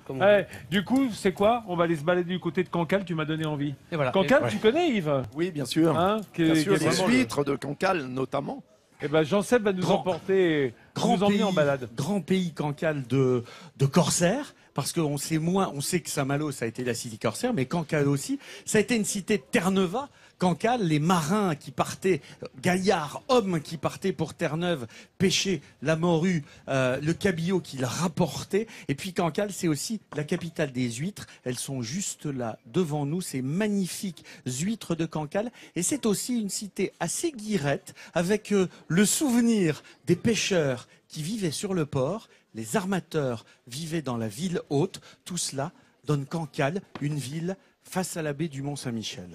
comme Ouais, du coup, c'est quoi? On va aller se balader du côté de Cancale, tu m'as donné envie. Et voilà. Cancale, Et, tu connais Yves? Oui, bien sûr. Hein, Bien sûr, qui est les vraiment huîtres de Cancale, notamment. Eh ben, Jean-Seb va nous emporter, nous emmener en balade. Grand pays Cancale de corsaires, parce qu'on sait moins, on sait que Saint-Malo, ça a été la cité corsaire, mais Cancale aussi, ça a été une cité de Terre-Neuve. Cancale, les marins qui partaient, gaillards, hommes qui partaient pour Terre-Neuve, pêcher la morue, le cabillaud qu'ils rapportaient. Et puis Cancale, c'est aussi la capitale des huîtres. Elles sont juste là, devant nous, ces magnifiques huîtres de Cancale. Et c'est aussi une cité assez guirette, avec le souvenir des pêcheurs qui vivaient sur le port. Les armateurs vivaient dans la ville haute. Tout cela donne Cancale, une ville face à la baie du Mont-Saint-Michel.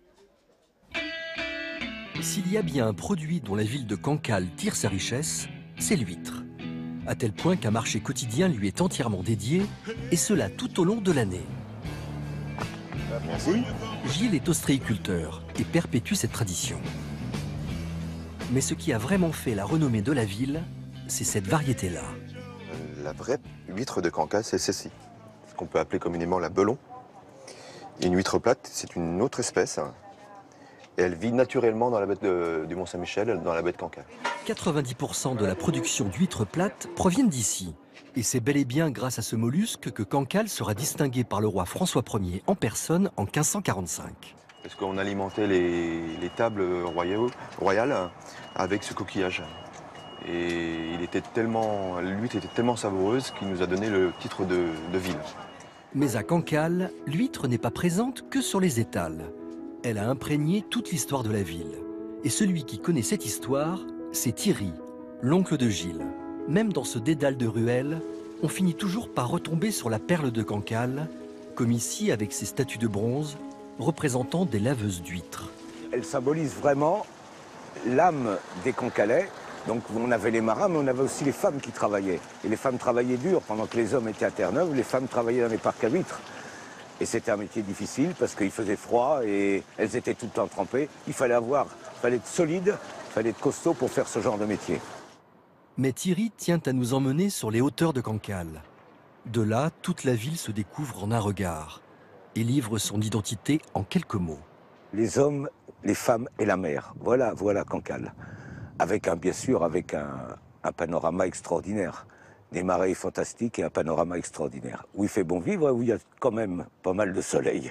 S'il y a bien un produit dont la ville de Cancale tire sa richesse, c'est l'huître. À tel point qu'un marché quotidien lui est entièrement dédié, et cela tout au long de l'année. Merci. Gilles est ostréiculteur et perpétue cette tradition. Mais ce qui a vraiment fait la renommée de la ville, c'est cette variété-là. La vraie huître de Cancale, c'est celle-ci, ce qu'on peut appeler communément la belon. Et une huître plate, c'est une autre espèce. Et elle vit naturellement dans la baie du Mont-Saint-Michel, dans la baie de Cancale. 90% de la production d'huîtres plates proviennent d'ici. Et c'est bel et bien grâce à ce mollusque que Cancale sera distingué par le roi François Ier en personne en 1545. Parce qu'on alimentait les tables royales avec ce coquillage. Et l'huître était tellement savoureuse qu'il nous a donné le titre de ville. Mais à Cancale, l'huître n'est pas présente que sur les étals. Elle a imprégné toute l'histoire de la ville. Et celui qui connaît cette histoire, c'est Thierry, l'oncle de Gilles. Même dans ce dédale de ruelles, on finit toujours par retomber sur la perle de Cancale, comme ici avec ces statues de bronze représentant des laveuses d'huîtres. Elle symbolise vraiment l'âme des Cancalais. Donc on avait les marins, mais on avait aussi les femmes qui travaillaient. Et les femmes travaillaient dur. Pendant que les hommes étaient à Terre-Neuve, les femmes travaillaient dans les parcs à huîtres. Et c'était un métier difficile parce qu'il faisait froid et elles étaient tout le temps trempées. Il fallait être solide, il fallait être costaud pour faire ce genre de métier. Mais Thierry tient à nous emmener sur les hauteurs de Cancale. De là, toute la ville se découvre en un regard et livre son identité en quelques mots. Les hommes, les femmes et la mer. Voilà Cancale. Bien sûr, avec un panorama extraordinaire. Des marais fantastiques et un panorama extraordinaire. Où il fait bon vivre, où il y a quand même pas mal de soleil.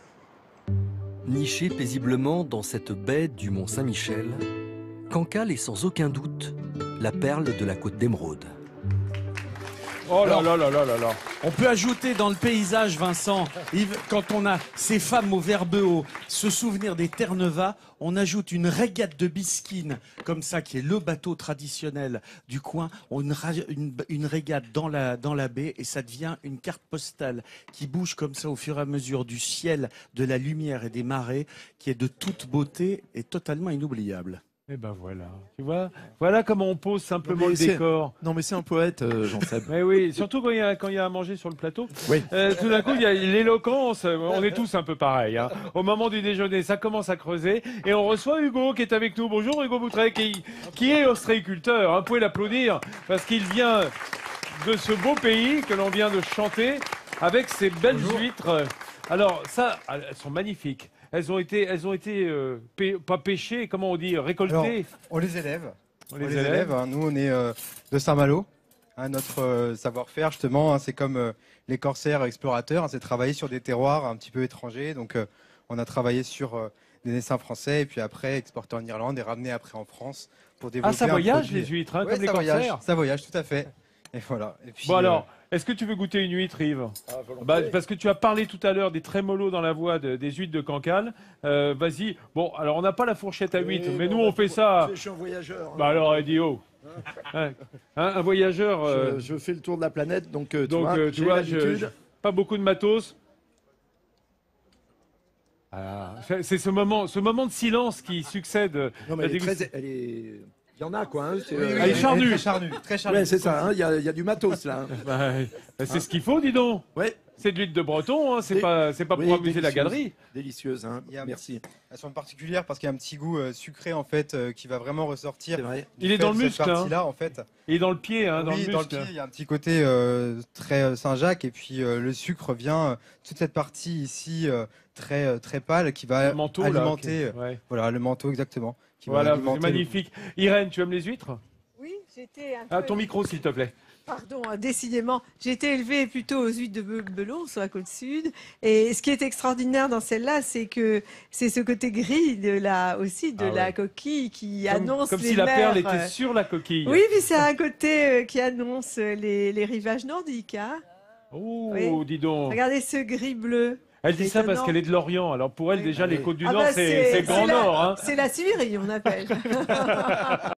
Niché paisiblement dans cette baie du Mont-Saint-Michel, Cancale est sans aucun doute la perle de la côte d'Émeraude. Oh là là là là là là. On peut ajouter dans le paysage, Vincent, Yves, quand on a ces femmes au verbe haut, ce souvenir des Terre-Neuve, on ajoute une régate de bisquine, comme ça, qui est le bateau traditionnel du coin. On rajoute une régate dans la baie et ça devient une carte postale qui bouge comme ça au fur et à mesure du ciel, de la lumière et des marées, qui est de toute beauté et totalement inoubliable. Eh ben voilà, tu vois, voilà comment on pose simplement le décor. Non mais c'est un poète, Jean-Seb. Mais oui, surtout quand il y a à manger sur le plateau. Oui. Tout d'un coup, il y a l'éloquence. On est tous un peu pareils. Hein. Au moment du déjeuner, ça commence à creuser. Et on reçoit Hugo qui est avec nous. Bonjour Hugo Boutret, qui est ostréiculteur. Vous pouvez l'applaudir parce qu'il vient de ce beau pays que l'on vient de chanter avec ces belles huîtres. Alors ça, elles sont magnifiques. Elles ont été pas pêchées, comment on dit, récoltées. Alors, on les élève. On les élève. Hein. Nous, on est de Saint-Malo. Hein, notre savoir-faire, justement, hein, c'est comme les corsaires explorateurs, hein, c'est travailler sur des terroirs un petit peu étrangers. Donc, on a travaillé sur des essaims français et puis après exporter en Irlande et ramener après en France pour développer. Ah, ça voyage produit. les huîtres, hein, Ouais, comme les corsaires. Ça voyage, tout à fait. Et voilà. Et puis, Bon alors, est-ce que tu veux goûter une huître, Yves? Parce que tu as parlé tout à l'heure des trémolos dans la voix des huîtres de Cancale. Vas-y. Bon, alors on n'a pas la fourchette à huîtres, mais nous on fait ça. Je suis un voyageur. Bah alors, Eddie, oh. Un voyageur. Je fais le tour de la planète, donc tu tu vois, pas beaucoup de matos. C'est ce moment de silence qui succède. Non mais il y en a quoi. Hein, Elle est charnue. Très charnue. Ouais, c'est ça. Il y a du matos là. Hein. C'est ce qu'il faut, dis donc. Ouais. C'est de l'huître de Breton, hein, c'est Et- pas pour oui, amuser la délicieuse. galerie. Délicieuse, hein. Il y a un Merci. Elles sont particulières parce qu'il y a un petit goût sucré en fait qui va vraiment ressortir. C'est vrai. Il est dans le muscle, Cette hein. partie-là en fait. Et dans le pied, hein, dans Oui, le dans le muscle. pied, il y a un petit côté très Saint-Jacques et puis le sucre vient toute cette partie ici très pâle qui va Le manteau, là, alimenter. ouais. Voilà, le manteau exactement. Qui va Voilà, c'est alimenter magnifique. Irène, tu aimes les huîtres? Oui, j'étais un Ah, peu... ton micro, s'il te plaît. Pardon, décidément, j'ai été élevée plutôt aux huîtres de Belon, sur la côte sud. Et ce qui est extraordinaire dans celle-là, c'est que c'est ce côté gris de la ouais. coquille qui annonce Comme les si la perle mers, était sur la coquille. Oui, puis c'est un côté qui annonce les rivages nordiques. Hein. Oh, Oui. dis donc. Regardez ce gris-bleu. Elle dit C'est ça parce étonnant. qu'elle est de Lorient. Alors pour elle, Oui. déjà, les côtes du Ah Nord, bah, c'est Grand la- Nord. Hein. C'est la Sibérie, on appelle.